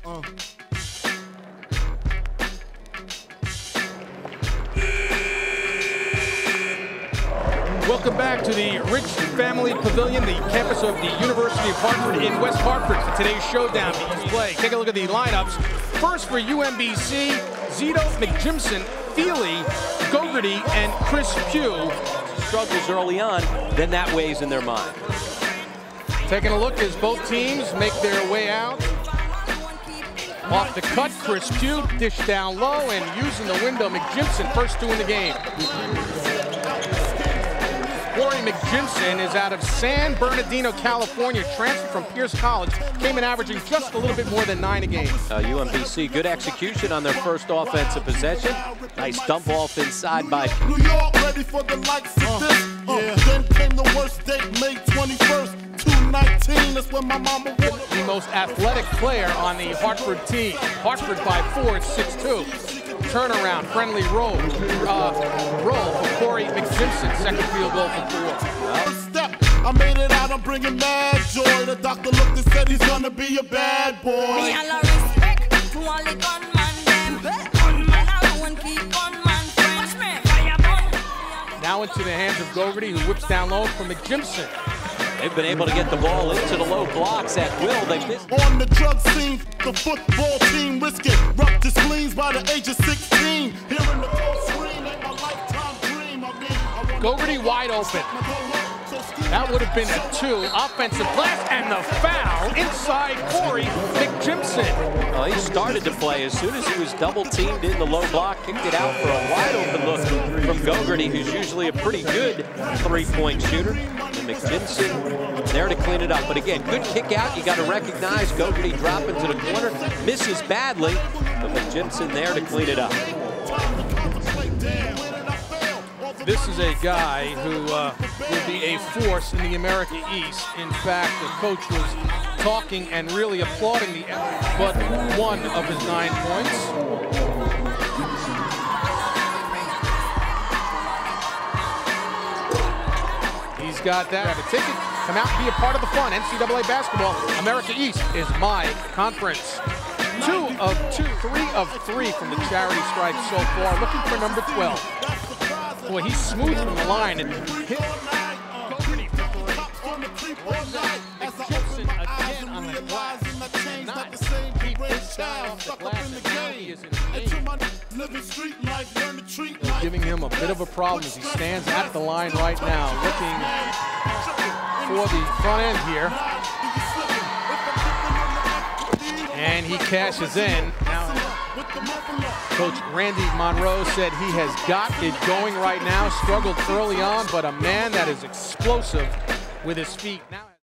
Welcome back to the Rich Family Pavilion, the campus of the University of Hartford in West Hartford for today's showdown, the East play. Take a look at the lineups. First for UMBC, Zito, McJimson, Feely, Gogarty, and Chris Pugh. Struggles early on, then that weighs in their mind. Taking a look as both teams make their way out. Off the cut, Chris Pugh, dish down low, and using the window, McJimson, first two in the game. Corey McJimson is out of San Bernardino, California, transferred from Pierce College, came in averaging just a little bit more than 9 a game. UMBC, good execution on their first offensive possession. Nice dump off inside by New York, ready for the likes of this. Then came the worst date, May 21st, 2019. That's when my mama was the most athletic player on the Hartford team. Hartford by 4 at 6'2". Turnaround, friendly roll for Corey McJimson. Second field goal for 4. Step, I made it out, I'm bringing mad joy. The doctor looked and said he's gonna be a bad boy. Me all a respect to all the gunman them. Gunman alone keep gunman Frenchman. Fire burn. Now into the hands of Gogarty, who whips down low from McJimson. They've been able to get the ball into the low blocks at will. They missed. On the drug scene, the football team risking ruptured spleens by the age of 16. Hearing the coach scream ain't my lifetime dream. Gogarty wide open. That would have been a 2. Offensive glass and the foul inside Corey McJimson. Well, he started to play as soon as he was double teamed in the low block, kicked it out for a wide open look from Gogarty, who's usually a pretty good three-point shooter. And McJimson there to clean it up. But again, good kick out. You got to recognize Gogarty dropping to the corner, misses badly, but McJimson there to clean it up. This is a guy who will be a force in the America East. In fact, the coach was talking and really applauding the effort, but 1 of his 9 points. He's got that. Have a ticket, come out and be a part of the fun. NCAA basketball, America East is my conference. 2 of 2, 3 of 3 from the charity stripe so far, looking for number 12. Boy, he's smooth from the line and hit Gogarty McJimson again on the glass. Not keep this guy off the glass, and now he is in the game. They're giving him a bit of a problem as he stands at the line right now, looking for the front end here. And he cashes in. Now, Coach Randy Monroe said he has got it going right now. Struggled early on, but a man that is explosive with his feet. Now